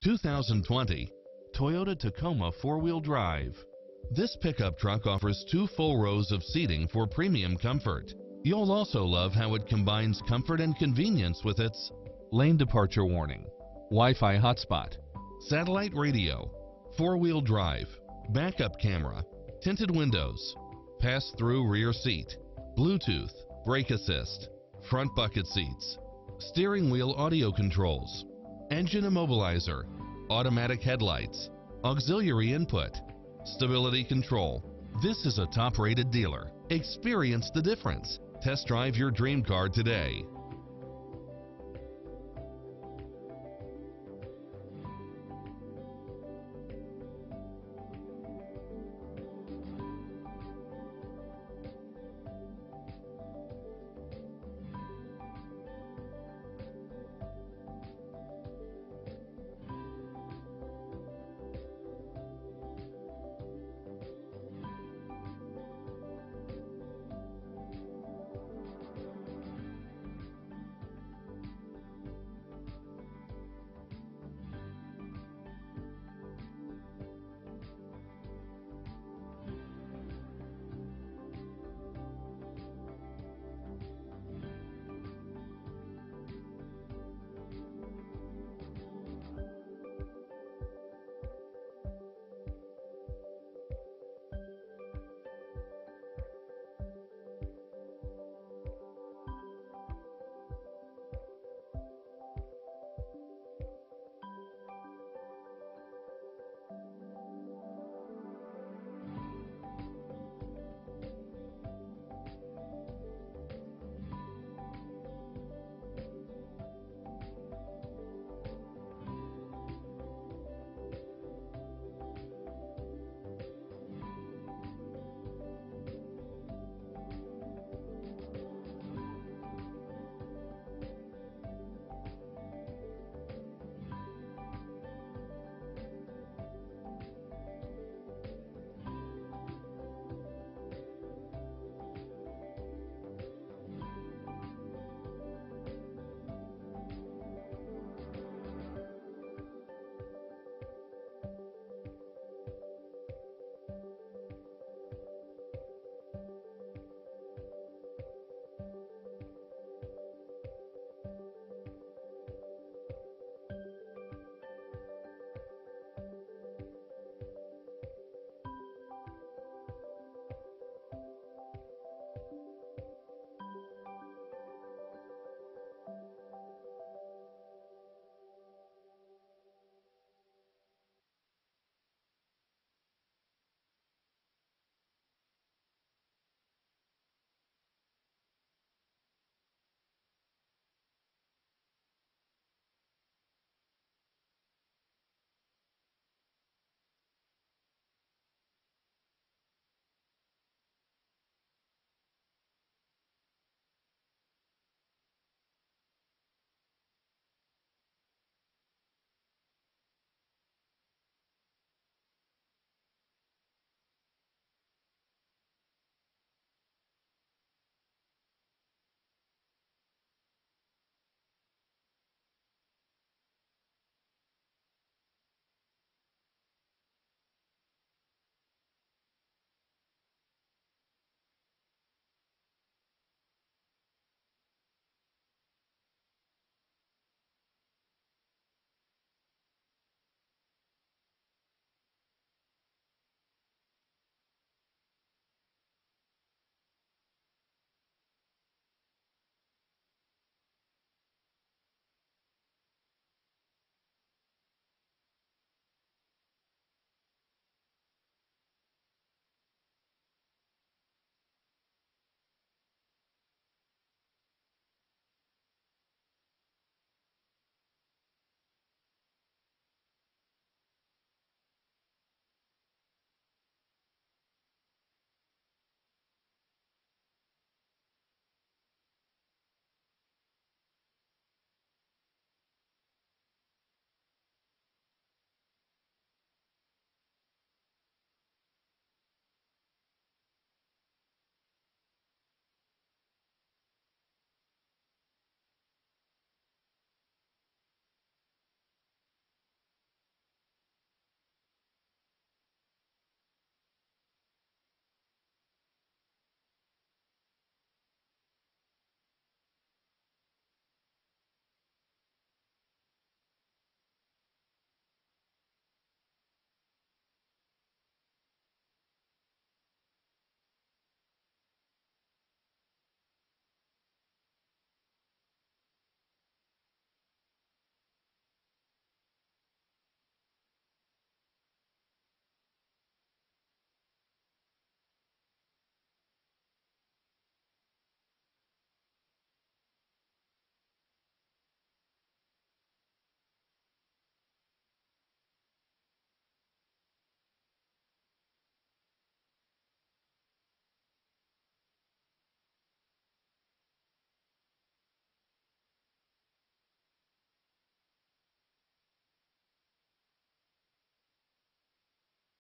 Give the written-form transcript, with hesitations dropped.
2020 Toyota Tacoma 4-wheel drive. This pickup truck offers 2 full rows of seating for premium comfort. You'll also love how it combines comfort and convenience with its lane departure warning, Wi-Fi hotspot, satellite radio, 4-wheel drive, backup camera, tinted windows, pass-through rear seat, Bluetooth, brake assist, front bucket seats, steering wheel audio controls, engine immobilizer, automatic headlights, auxiliary input, stability control. This is a top-rated dealer. Experience the difference. Test drive your dream car today.